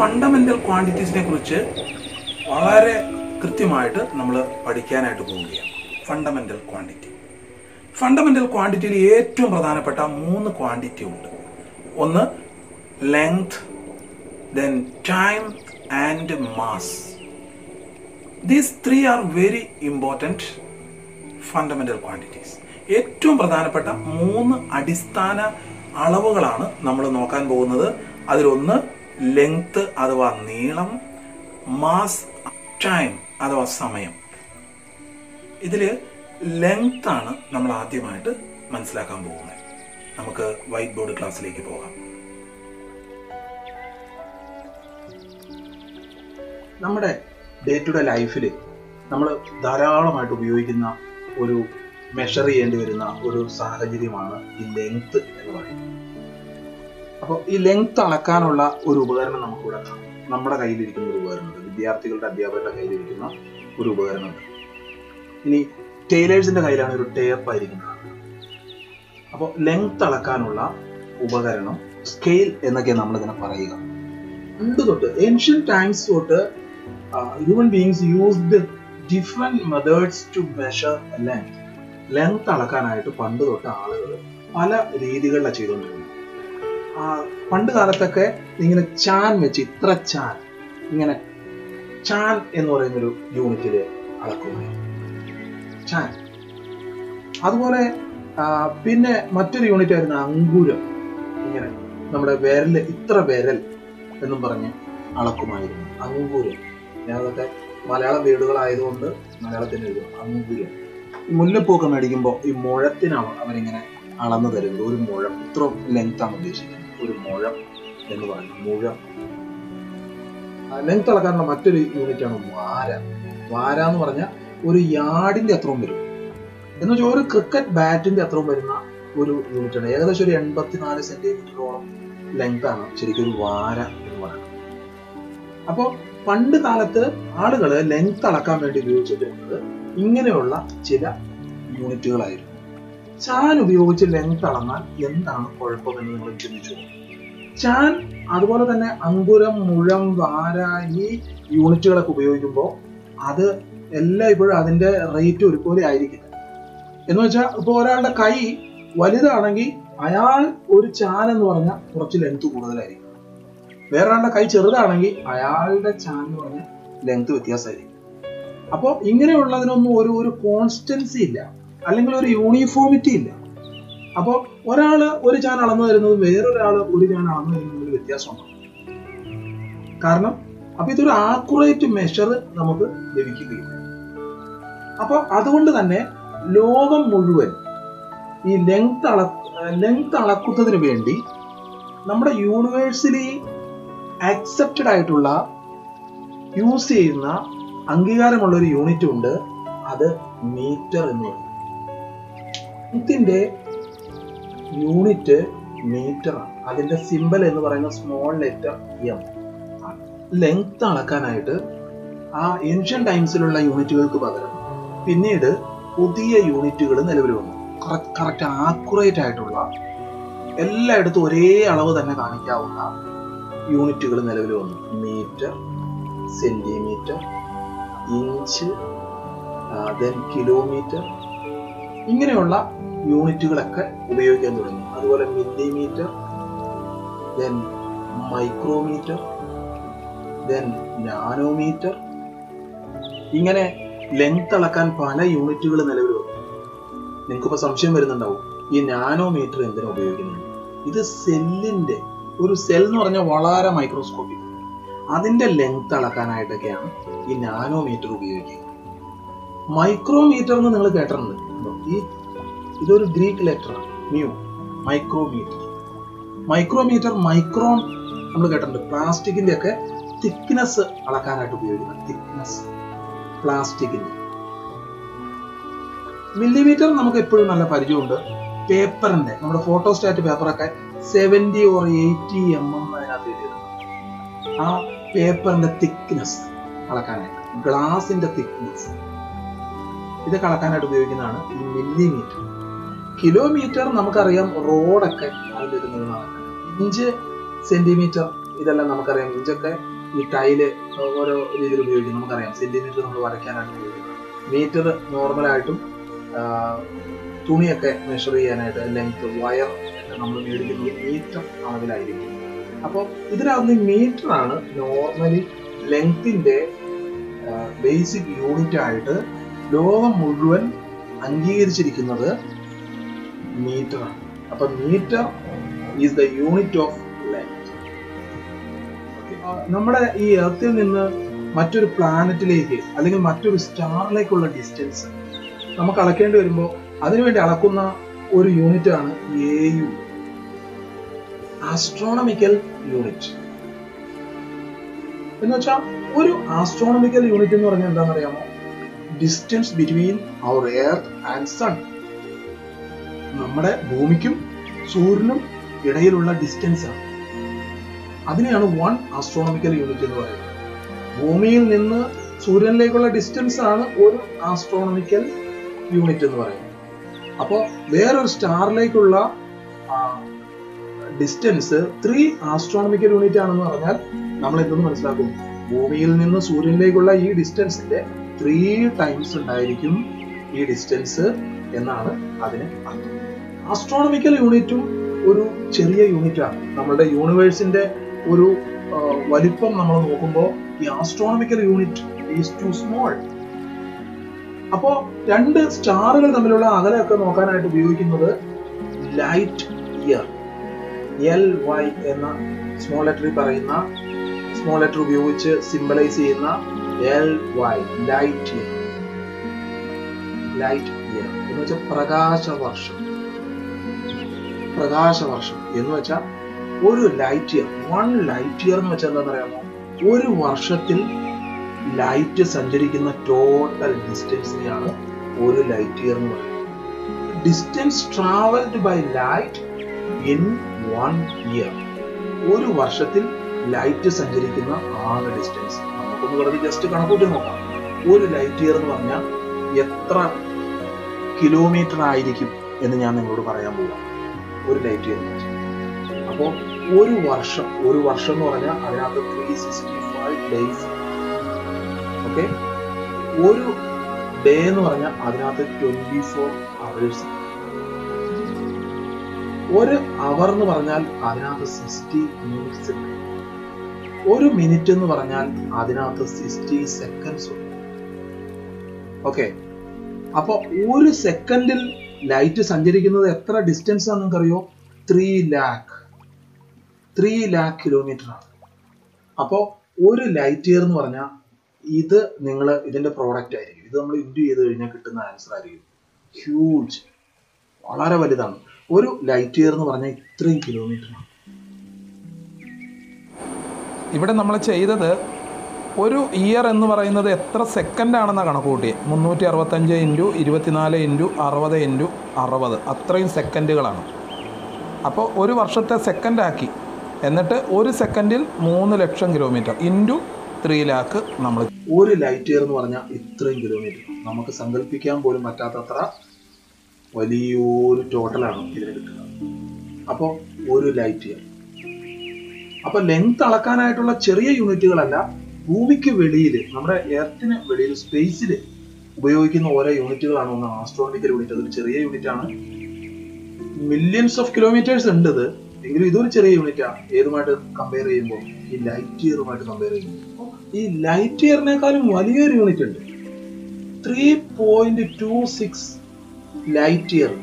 Fundamental ക്വാണ്ടിറ്റീസിനെ കുറിച്ച് വളരെ കൃത്യമായിട്ട് നമ്മൾ പഠിക്കാനായിട്ട് പോവുകയാണ്. ഫണ്ടമെന്റൽ ക്വാണ്ടിറ്റിയിൽ ഏറ്റവും പ്രധാനപ്പെട്ട 3 ക്വാണ്ടിറ്റി ഉണ്ട്. ഒന്ന് length, then time and mass. These 3 are very important fundamental quantities. ഏറ്റവും പ്രധാനപ്പെട്ട 3 അടിസ്ഥാന അളവുകളാണ് നമ്മൾ നോക്കാൻ പോകുന്നത്. അതിലൊന്ന് ലെങ്ത് അഥവാ നീളം, മാസ്, ടൈം അഥവാ സമയം. ഇതിൽ ലെങ്ത് ആണ് നമ്മൾ ആദ്യമായിട്ട് മനസ്സിലാക്കാൻ പോകുന്നത്. നമുക്ക് വൈറ്റ് ബോർഡ് ക്ലാസ്സിലേക്ക് പോകാം. നമ്മുടെ ഡേ ടു ഡേ ലൈഫിൽ നമ്മൾ ധാരാളമായിട്ട് ഉപയോഗിക്കുന്ന ഒരു മെഷർ ചെയ്യേണ്ടി വരുന്ന ഒരു സാഹചര്യമാണ് ഈ ലെങ്ത് എന്ന് പറയുന്നത്. അപ്പോൾ ഈ ലെങ്ത് അളക്കാനുള്ള ഒരു ഉപകരണം നമുക്കിവിടെ കാണാം. നമ്മുടെ കയ്യിലിരിക്കുന്ന ഒരു ഉപകരണമുണ്ട്, വിദ്യാർത്ഥികളുടെ അധ്യാപകരുടെ കയ്യിലിരിക്കുന്ന ഒരു ഉപകരണമുണ്ട്. ഇനി ടൈലേഴ്സിന്റെ കയ്യിലാണ് ഒരു ടേപ്പ് ആയിരിക്കുന്നത്. അപ്പോൾ ലെങ്ത് അളക്കാനുള്ള ഉപകരണം സ്കെയിൽ എന്നൊക്കെ നമ്മളിതിനെ പറയുക. പണ്ട് തൊട്ട് ഏൻഷ്യൻ ടൈംസ് തൊട്ട് human beings used different methods to measure length. Length അളക്കാനായിട്ട് പണ്ട് തൊട്ട് ആളുകൾ പല രീതികളിലാണ് ചെയ്തുകൊണ്ടിരുന്നത്. പണ്ട് കാലത്തൊക്കെ ഇങ്ങനെ ചാൻ വെച്ച് ഇത്ര ചാൻ, ഇങ്ങനെ ചാൻ എന്ന് പറയുന്നൊരു യൂണിറ്റിൽ അളക്കുകയാണ് ചാൻ. അതുപോലെ പിന്നെ മറ്റൊരു യൂണിറ്റ് ആയിരുന്നു അങ്കുരം. ഇങ്ങനെ നമ്മുടെ വിരൽ, ഇത്ര വിരൽ എന്നും പറഞ്ഞ് അളക്കുമായിരുന്നു അങ്കുരം. ഞാനതൊക്കെ മലയാള വീടുകളായതുകൊണ്ട് മലയാളത്തിന് എഴുതും അങ്കുരം. ഈ മുല്ലപ്പൂക്കെ മേടിക്കുമ്പോൾ ഈ മുഴത്തിനാണ് അവരിങ്ങനെ അളന്നു തരുന്നത്. ഒരു മുഴം, ഇത്ര ലെങ്ത് ആണ് ഉദ്ദേശിക്കുന്നത്, ഒരു മുഴം എന്ന് പറയുന്നത്. മുഴം ലെങ്ത് അളക്കാനുള്ള മറ്റൊരു യൂണിറ്റ് ആണ് വാര. വാര എന്ന് പറഞ്ഞാൽ ഒരു യാർഡിന്റെ അത്രയും വരും. എന്ന് വെച്ചാൽ ഒരു ക്രിക്കറ്റ് ബാറ്റിന്റെ അത്രയും വരുന്ന ഒരു യൂണിറ്റ് ആണ്. ഏകദേശം ഒരു 84 സെന്റിമീറ്ററോളം ലെങ്ത് ആണ് ശരിക്കും ഒരു വാര എന്ന് പറയുന്നത്. അപ്പോൾ പണ്ട് കാലത്ത് ആളുകൾ ലെങ്ത് അളക്കാൻ വേണ്ടി ഉപയോഗിച്ചിട്ടുള്ളത് ഇങ്ങനെയുള്ള ചില യൂണിറ്റുകളായിരുന്നു. ചാൻ ഉപയോഗിച്ച് ലെങ്ത് അളന്നാൽ എന്താണ് കുഴപ്പമെന്ന് നിങ്ങൾ ചിന്തിച്ചു. ചാൻ അതുപോലെ തന്നെ അങ്കുരം, മുഴം, വാര ഈ യൂണിറ്റുകളൊക്കെ ഉപയോഗിക്കുമ്പോൾ അത് എല്ലാം ഇപ്പോഴും അതിന്റെ റേറ്റ് ഒരുപോലെ ആയിരിക്കില്ല. എന്ന് വെച്ചാൽ ഇപ്പോൾ ഒരാളുടെ കൈ വലുതാണെങ്കിൽ അയാൾ ഒരു ചാൻ എന്ന് പറഞ്ഞാൽ കുറച്ച് ലെങ്ത് കൂടുതലായിരിക്കും. വേറൊരാളുടെ കൈ ചെറുതാണെങ്കിൽ അയാളുടെ ചാൻ എന്ന് പറഞ്ഞാൽ ലെങ്ത് വ്യത്യാസമായിരിക്കും. അപ്പോൾ ഇങ്ങനെയുള്ളതിനൊന്നും ഒരു കോൺസ്റ്റൻസി ഇല്ല, അല്ലെങ്കിൽ ഒരു യൂണിഫോമിറ്റി ഇല്ല. അപ്പോൾ ഒരാള് ഒരു ചാൻ അളന്നു തരുന്നതും വേറൊരാള് ഒരു ചാൻ അളന്നു തരുന്നതിൽ വ്യത്യാസമുണ്ട്. കാരണം അപ്പൊ ഇതൊരു ആക്യുറേറ്റ് മെഷർ നമുക്ക് ലഭിക്കുകയില്ല. അപ്പൊ അതുകൊണ്ട് തന്നെ ലോകം മുഴുവൻ ഈ ലെങ്ത് അളക്കുന്നതിന് വേണ്ടി നമ്മുടെ യൂണിവേഴ്സലി ആക്സെപ്റ്റഡ് ആയിട്ടുള്ള യൂസ് ചെയ്യുന്ന അംഗീകാരമുള്ള ഒരു യൂണിറ്റ് ഉണ്ട്. അത് മീറ്റർ എന്ന് പറയും. ലെങ്ത്തിന്റെ യൂണിറ്റ് മീറ്റർ ആണ്. അതിന്റെ സിമ്പൽ എന്ന് പറയുന്ന സ്മോൾ ലെറ്റർ എം ആണ്. ലെങ്ത് അളക്കാനായിട്ട് ആ ഏൻഷ്യൻ ടൈംസിലുള്ള യൂണിറ്റുകൾക്ക് പകരം പിന്നീട് പുതിയ യൂണിറ്റുകൾ നിലവിൽ വന്നു. കറക്റ്റ് ആക്യുറേറ്റ് ആയിട്ടുള്ള എല്ലായിടത്തും ഒരേ അളവ് തന്നെ കാണിക്കാവുന്ന യൂണിറ്റുകൾ നിലവിൽ വന്നു. Metre, centimetre, inch, then kilometre, ഇങ്ങനെയുള്ള യൂണിറ്റുകളൊക്കെ ഉപയോഗിക്കാൻ തുടങ്ങി. അതുപോലെ millimetre, then micrometre, then nanometre, ഇങ്ങനെ ലെങ്ത് അളക്കാൻ പല യൂണിറ്റുകൾ നിലവിൽ വന്നു. നിങ്ങൾക്കിപ്പോൾ സംശയം വരുന്നുണ്ടാവും, ഈ നാനോമീറ്റർ എന്തിനാ ഉപയോഗിക്കുന്നത്? ഇത് സെല്ലിന്റെ, ഒരു സെൽ എന്ന് പറഞ്ഞാൽ വളരെ മൈക്രോസ്കോപ്പിക്, അതിന്റെ ലെങ്ത് അളക്കാനായിട്ടൊക്കെയാണ് ഈ നാനോമീറ്റർ ഉപയോഗിക്കുക. മൈക്രോമീറ്റർ എന്ന് നിങ്ങൾ കേട്ടിട്ടുണ്ട്. ഇതൊരു ഗ്രീക്ക് ലെറ്ററാണ്, മ്യൂ. മൈക്രോമീറ്റർ, മൈക്രോൺ നമ്മൾ കേട്ടിട്ടുണ്ട്. പ്ലാസ്റ്റിക്കിന്റെ ഒക്കെ തിക്നെസ് അളക്കാനായിട്ട് ഉപയോഗിക്കുന്ന തിക്നെസ് പ്ലാസ്റ്റിക്കിന്റെ. മില്ലിമീറ്റർ നമുക്ക് എപ്പോഴും നല്ല പരിചയമുണ്ട്. പേപ്പറിന്റെ, നമ്മുടെ ഫോട്ടോസ്റ്റാറ്റ് പേപ്പറൊക്കെ 70 or 80 mm അതിനകത്ത് എഴുതിയിട്ടുണ്ട്. ആ പേപ്പറിന്റെ തിക്നെസ് അളക്കാനായിട്ട്, ഗ്ലാസിന്റെ തിക്നെസ്, ഇതൊക്കെ അളക്കാനായിട്ട് ഉപയോഗിക്കുന്നതാണ് ഈ മില്ലിമീറ്റർ. കിലോമീറ്റർ നമുക്കറിയാം, റോഡൊക്കെ അതിലിരുന്നതാണ്. ഇഞ്ച്, സെന്റിമീറ്റർ ഇതെല്ലാം നമുക്കറിയാം. ഇഞ്ചൊക്കെ ഈ ടൈല് ഓരോ രീതിയിൽ ഉപയോഗിക്കും. നമുക്കറിയാം സെന്റിമീറ്റർ നമ്മൾ വരയ്ക്കാനായിട്ട് ഉപയോഗിക്കുന്നത്. മീറ്റർ നോർമലായിട്ടും തുണിയൊക്കെ മെഷർ ചെയ്യാനായിട്ട് ലെങ്ത് വയർ ഒക്കെ നമ്മൾ മേടിക്കുന്നത് മീറ്റർ അളവിലായിരിക്കും. അപ്പോൾ ഇതിനകത്ത് മീറ്റർ ആണ് നോർമലി ലെങ്ത്തിന്റെ ബേസിക് യൂണിറ്റ് ആയിട്ട് ലോകം മുഴുവൻ അംഗീകരിച്ചിരിക്കുന്നത് മീറ്റർ ആണ്. അപ്പൊ metre is the unit of length. നമ്മുടെ ഈ എർത്തിൽ നിന്ന് മറ്റൊരു പ്ലാനറ്റിലേക്ക് അല്ലെങ്കിൽ മറ്റൊരു സ്റ്റാറിലേക്കുള്ള ഡിസ്റ്റൻസ് നമുക്ക് അളക്കേണ്ടി വരുമ്പോൾ അതിനുവേണ്ടി അളക്കുന്ന ഒരു യൂണിറ്റ് ആണ് AU, ആസ്ട്രോണമിക്കൽ യൂണിറ്റ്. എന്ന് വെച്ചാൽ ഒരു ആസ്ട്രോണമിക്കൽ യൂണിറ്റ് എന്ന് പറഞ്ഞാൽ എന്താണെന്ന് അറിയാമോ? Distance between our earth and sun. നമ്മുടെ ഭൂമിക്കും സൂര്യനും ഇടയിലുള്ള ഡിസ്റ്റൻസ് ആണ്. അതിനെയാണ് 1 ആസ്ട്രോണമിക്കൽ യൂണിറ്റ് എന്ന് പറയുന്നത്. ഭൂമിയിൽ നിന്ന് സൂര്യനിലേക്കുള്ള ഡിസ്റ്റൻസ് ആണ് ഒരു ആസ്ട്രോണമിക്കൽ യൂണിറ്റ് എന്ന് പറയുന്നത്. അപ്പോൾ വേറൊരു സ്റ്റാറിലേക്കുള്ള ഡിസ്റ്റൻസ് 3 ആസ്ട്രോണമിക്കൽ യൂണിറ്റ് ആണെന്ന് പറഞ്ഞാൽ നമ്മൾ എന്തെന്ന് മനസ്സിലാക്കും? ഭൂമിയിൽ നിന്ന് സൂര്യനിലേക്കുള്ള ഈ ഡിസ്റ്റൻസിന്റെ 3 ടൈംസ് ഉണ്ടായിരിക്കും ഈ ഡിസ്റ്റൻസ് എന്നാണ് അതിന് അർത്ഥം. ആസ്ട്രോണമിക്കൽ യൂണിറ്റും ഒരു ചെറിയ യൂണിറ്റ് ആണ്. നമ്മുടെ യൂണിവേഴ്സിന്റെ ഒരു വലിപ്പം നമ്മൾ നോക്കുമ്പോൾ ഈ astronomical unit is too small. അപ്പോ 2 സ്റ്റാറുകൾ തമ്മിലുള്ള അകലമൊക്കെ നോക്കാനായിട്ട് ഉപയോഗിക്കുന്നത് ലൈറ്റ് ഇയർ, LY എന്ന സ്മോൾ ലെറ്റർ ഉപയോഗിച്ച് സിംബലൈസ് ചെയ്യുന്ന LY, ലൈറ്റ് ഇയർ എന്ന് വെച്ചാൽ പ്രകാശവർഷം എന്ന് വെച്ചാൽ ഒരു ലൈറ്റ് ഇയർ. 1 ലൈറ്റ് ഇയർ എന്ന് വെച്ചാൽ എന്താണെന്ന് അറിയാമോ? ഒരു വർഷത്തിൽ ലൈറ്റ് സഞ്ചരിക്കുന്ന ടോട്ടൽ ഡിസ്റ്റൻസിനെയാണ് ഒരു ലൈറ്റ് ഇയർ എന്ന് പറയുന്നത്. Distance travelled by light in 1 year. ഒരു വർഷത്തിൽ ലൈറ്റ് സഞ്ചരിക്കുന്ന ആകെ ഡിസ്റ്റൻസ് നമുക്കൊന്ന് വെറുതെ ജസ്റ്റ് കണക്കൂട്ടി നോക്കാം. ഒരു ലൈറ്റ് ഇയർ എന്ന് പറഞ്ഞാൽ എത്ര കിലോമീറ്റർ ആയിരിക്കും എന്ന് ഞാൻ നിങ്ങളോട് പറയാൻ പോകാം. ഒരു ലൈറ്റ് ഇയർ. അപ്പോൾ ഒരു വർഷം എന്ന് പറഞ്ഞാൽ അതിനകത്ത് 365 ഡേയ്സ്. ഓക്കെ, ഒരു ഡേ എന്ന് പറഞ്ഞാൽ അതിനകത്ത് 24 അവേഴ്സ്. ഒരു അവർ എന്ന് പറഞ്ഞാൽ അതിനകത്ത് 60 മിനിറ്റ്സ് ഉണ്ട്. ഒരു മിനിറ്റ് എന്ന് പറഞ്ഞാൽ അതിനകത്ത് 60 സെക്കൻഡ്സ് ഉണ്ട്. ഓക്കെ, അപ്പൊ ഒരു സെക്കൻഡിൽ ലൈറ്റ് സഞ്ചരിക്കുന്നത് എത്ര ഡിസ്റ്റൻസ് ആണെന്ന് നിങ്ങൾക്കറിയോ? 3 lakh കിലോമീറ്റർ ആണ്. അപ്പോ ഒരു ലൈറ്റ് ഇയർ എന്ന് പറഞ്ഞാൽ ഇത് ഇതിന്റെ പ്രോഡക്റ്റ് ആയിരിക്കും. ഇത് നമ്മൾ ഇൻഡു ചെയ്ത് കഴിഞ്ഞാൽ കിട്ടുന്ന ആൻസർ ആയിരിക്കും. ഹ്യൂജ്, വളരെ വലുതാണ്. ഒരു ലൈറ്റ് ഇയർ എന്ന് പറഞ്ഞാൽ ഇത്രയും കിലോമീറ്റർ ആണ്. ഇവിടെ നമ്മൾ ചെയ്തത് ഒരു ഇയർ എന്ന് പറയുന്നത് എത്ര സെക്കൻഡ് ആണെന്നാണ് കണക്ക് കൂട്ടിയത്. 365 × 24 × 60 × 60 അത്രയും സെക്കൻഡുകളാണ്. അപ്പോൾ ഒരു വർഷത്തെ സെക്കൻഡാക്കി. എന്നിട്ട് ഒരു സെക്കൻഡിൽ 3 ലക്ഷം കിലോമീറ്റർ ഇൻറ്റു 3 lakh നമ്മൾ. ഒരു ലൈറ്റ് ഇയർ എന്ന് പറഞ്ഞാൽ ഇത്രയും കിലോമീറ്റർ നമുക്ക് സങ്കല്പിക്കാൻ പോലും പറ്റാത്തത്ര വലിയൊരു ടോട്ടലാണ് ഇതിന് കിട്ടുന്നത്. അപ്പോൾ ഒരു ലൈറ്റ് ഇയർ. അപ്പൊ ലെങ്ത് അളക്കാനായിട്ടുള്ള ചെറിയ യൂണിറ്റുകളല്ല, ഭൂമിക്ക് വെളിയിൽ, നമ്മുടെ എർത്തിന് വെളിയിൽ, സ്പേസിൽ ഉപയോഗിക്കുന്ന ഓരോ യൂണിറ്റുകളാണ് ഒന്ന് ആസ്ട്രോണമിക്കൽ യൂണിറ്റ്. അതൊരു ചെറിയ യൂണിറ്റ് ആണ്. മില്യൺസ് ഓഫ് കിലോമീറ്റേഴ്സ് ഉണ്ട് ഇത്, എങ്കിലും ഇതൊരു ചെറിയ യൂണിറ്റാണ്. ഏതുമായിട്ട് കമ്പയർ ചെയ്യുമ്പോൾ? ഈ ലൈറ്റ് ഇയറുമായിട്ട് കമ്പയർ ചെയ്യുമ്പോൾ ഈ ലൈറ്റ് ഇയറിനേക്കാളും വലിയൊരു യൂണിറ്റ് ഉണ്ട്. 3.26 ലൈറ്റ് ഇയർ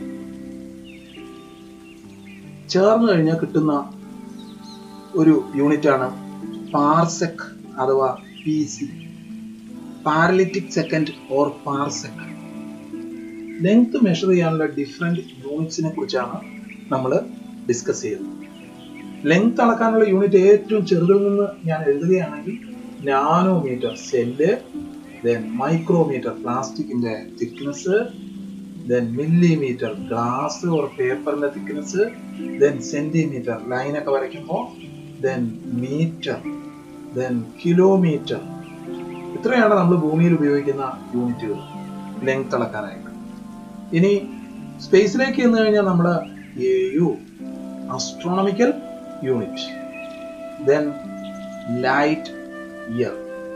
ചേർന്ന് കഴിഞ്ഞാൽ കിട്ടുന്ന ഒരു യൂണിറ്റ് ആണ് പാർസെക് അഥവാ PC, parallactic second or parsec. Length measure ചെയ്യാനുള്ള ഡിഫറെന്റ് യൂണിറ്റ്സിനെ കുറിച്ചാണ് നമ്മൾ ഡിസ്കസ് ചെയ്യുന്നത്. ലെങ്ത് അളക്കാനുള്ള യൂണിറ്റ് ഏറ്റവും ചെറുതിൽ നിന്ന് ഞാൻ എഴുതുകയാണെങ്കിൽ നാനോമീറ്റർ സെല്ല്, ദെൻ മൈക്രോമീറ്റർ പ്ലാസ്റ്റിക്കിന്റെ thickness, then millimetre glass or പേപ്പറിന്റെ തിക്നെസ്, ദെൻ സെന്റിമീറ്റർ ലൈനൊക്കെ വരയ്ക്കുമ്പോൾ, ദെൻ മീറ്റർ, ദെൻ കിലോമീറ്റർ. ഇത്രയാണ് നമ്മൾ ഭൂമിയിൽ ഉപയോഗിക്കുന്ന യൂണിറ്റുകൾ ലെങ്ത് അളക്കാനായിട്ട്. ഇനി സ്പേസിലേക്ക് ചെന്ന് കഴിഞ്ഞാൽ നമ്മൾ AU, astronomical unit, then light year.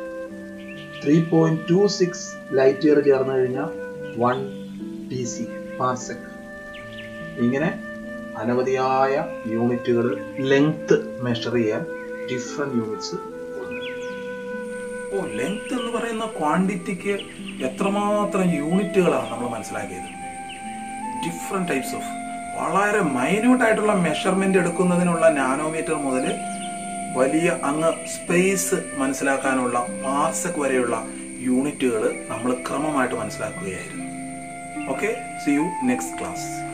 3.26 light year ചേർന്ന് കഴിഞ്ഞാൽ 1 TC പാർസെക്. ഇങ്ങനെ അനവധിയായ യൂണിറ്റുകൾ ലെങ്ത് മെഷർ ചെയ്യാൻ ഡിഫറെന്റ് യൂണിറ്റ്സ്. ലെങ്ത് എന്ന് പറയുന്ന ക്വാണ്ടിറ്റിക്ക് എത്രമാത്രം യൂണിറ്റുകളാണ് നമ്മൾ മനസ്സിലാക്കിയത്. ഡിഫറെന്റ് ടൈപ്സ് ഓഫ് വളരെ മൈന്യൂട്ട് ആയിട്ടുള്ള മെഷർമെന്റ് എടുക്കുന്നതിനുള്ള നാനോമീറ്റർ മുതൽ വലിയ അങ്ങ് സ്പേസ് മനസ്സിലാക്കാനുള്ള പാർസെക് വരെയുള്ള യൂണിറ്റുകൾ നമ്മൾ ക്രമമായിട്ട് മനസ്സിലാക്കുകയായിരുന്നു. Okay, see you next class.